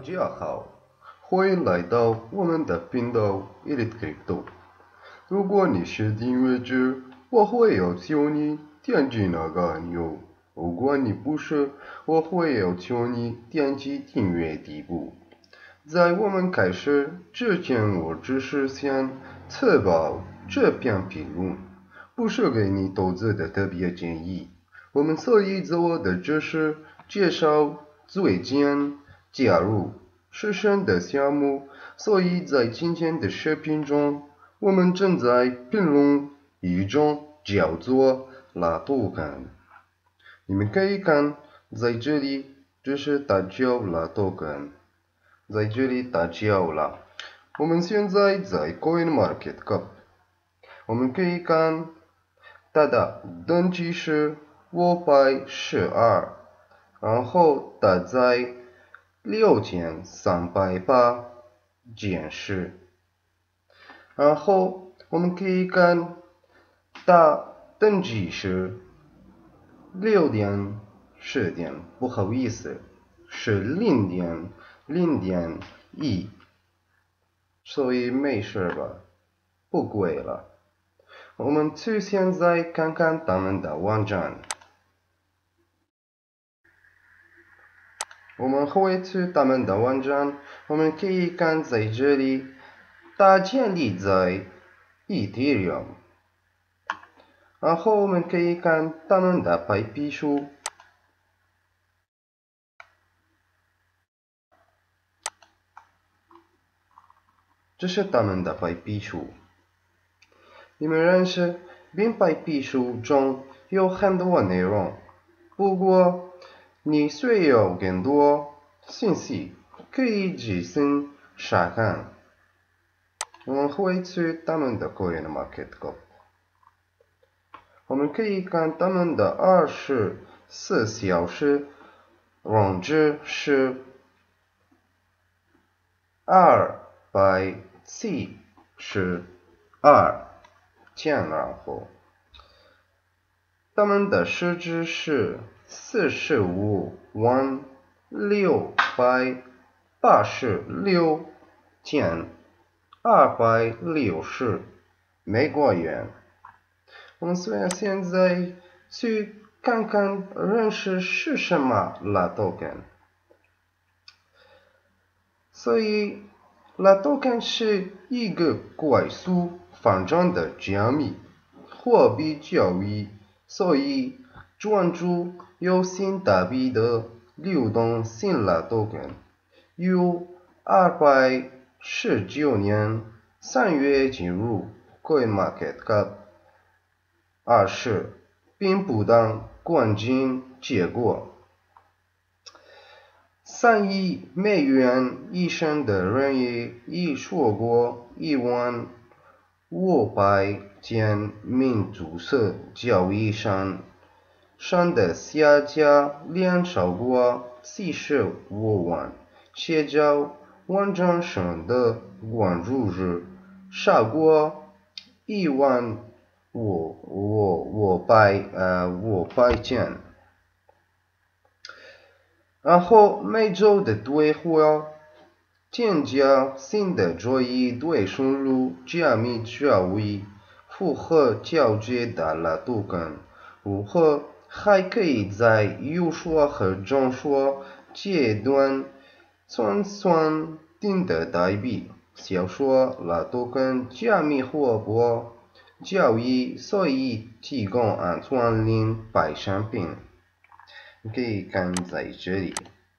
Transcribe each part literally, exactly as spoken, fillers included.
家好，欢迎来到我们的频道 Elite Crypto。如果你是订阅者，我会要求你点击那个按钮；如果你不是，我会要求你点击订阅底部。在我们开始之前，我只是想确保这篇评论不是给你投资的特别建议。我们所以做的只是介绍最近加入市场的项目，所以在今天的视频中，我们正在评论一种叫做拉多根。你们可以看，在这里这是大叫拉多根，在这里大叫了。我们现在在 CoinMarketCap，我们可以看它的登记是五百十二，然后它在六千三百八件事，然后我们可以看它登记是六点十点，不好意思，是零点零点一，所以没事吧，不贵了。我们去现在看看他们的网站。我们会去他们的网站，我们可以看在这里，它建立在 Ethereum，然后我们可以看他们的白皮书。这是他们的白皮书。你们认识，并白皮书中有很多内容，不过你需要更多信息，可以自行查看。我们会去他们的 CoinMarketCap，我们可以看他们的二十四小时网址是二百七十二千，然后他们的市值是四十五万六百八十六千二百六十美国元。我们虽然现在去看看认识是什么拉token，所以拉token是一个快速发展的加密货币交易，所以专注有新大币的流动性拉token，于二百十九年三月进入 CoinMarketCap 二十，并不当关键结果。三亿美元以上的人也已超过一万五百件民注册交易商，上的下架量超过四十五万，社交网站上的关注日超过一万五五五百呃五百件。然后每周的对话添加新的交易对深入加密交易，符合交接的拉token，如何还可以在有效和中效阶段算算定的代币，小说拉token加密货币交易，所以提供安全零白产品。可以看在这里。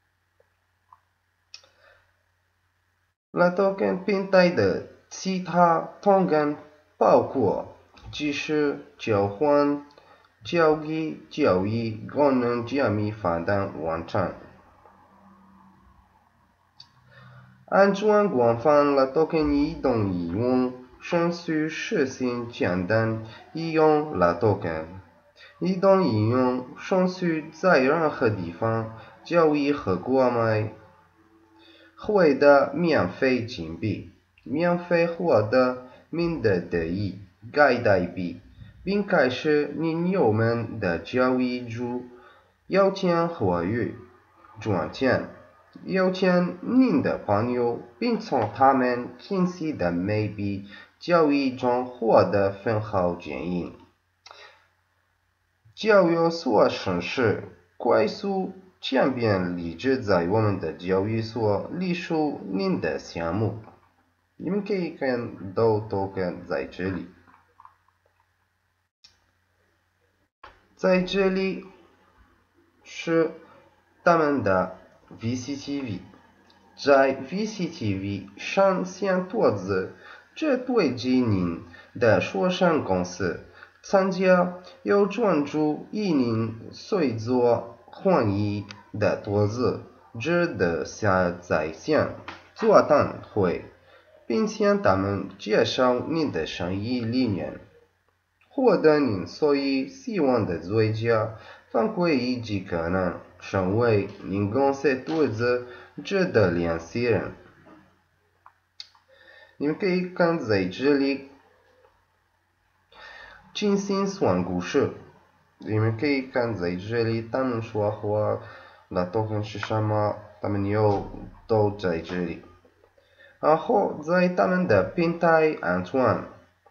拉token平台的其他功能包括即时交换、交易、交易功能、加密发单网站。安全广泛，拉token移动应用程序实现简单应用拉token。移动应用程序在任何地方交易和购买，获得免费金币，免费获得民的得以该代币，并开始你友们的交易中有钱活跃赚钱， 邀请您的朋友，并从他们分析的每笔交易中获得很好建议。交易所上市，快速简便理解在我们的交易所隶属您的项目。你们可以看到 token 在这里，在这里是他们的 V C T V， 在 V C T V 上线投资，这对激您的上市公司参加有专注于您所做欢迎的投资者的下在线座谈会，并向他们介绍您的生意理念，获得您所希望的最佳反馈以及可能成为您公司投资者的联系人。你们可以看在这里进行算故事，你们可以看在这里他们说话的 token 是什么，他们有都在这里。然后在他们的平台安全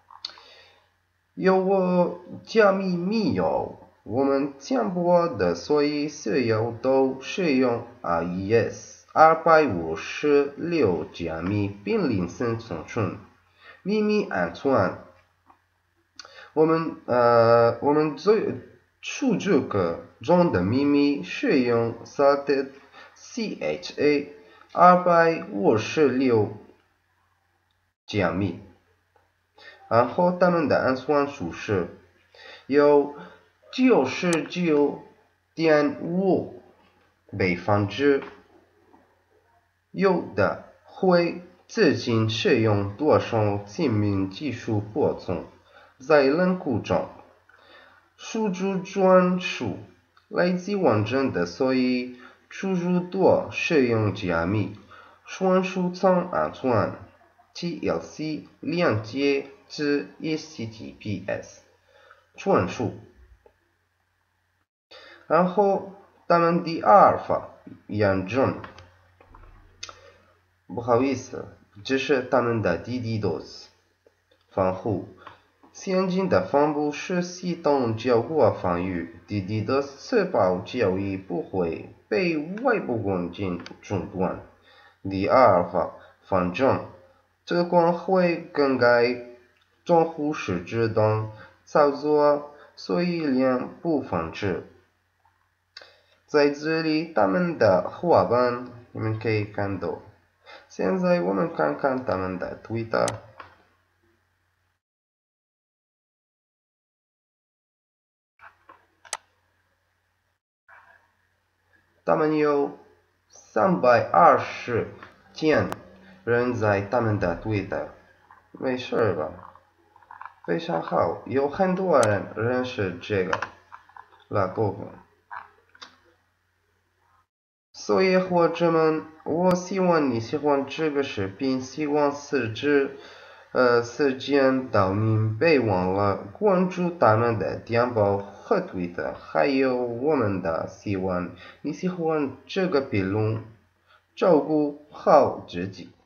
有我加密密钥，我们全部的所有需要都使用 A E S 二百五十六加密并零星存储秘密安全。我们呃我们最数据库中的秘密使用 Salted C H A 二百五十六加密。然后他们的安全属实有九十九点五百分之，有的会自行使用多种精密技术补充，在冷库中，数据专属来自完整的，所以输入多使用加密，传输层安全 T L C 连接至 H T T P S 传输。然后他们第二法验证，不好意思，这是他们的 D DDoS 防护。先进的防护是系统交互防御 D DDoS 确保交易不会被外部环境中断。第二法反正这款会更改账户是自动操作，所以连不防止。在这里他们的伙伴你们可以看到。现在我们看看他们的 Twitter。他们有三百二十件人在他们的 Twitter， 没事吧？非常好，有很多人认识这个拉多克。所以伙计们，我希望你喜欢这个视频，希望时之呃时间到您别忘了关注他们的电报和 Twitter， 还有我们的希望你喜欢这个评论，照顾好自己。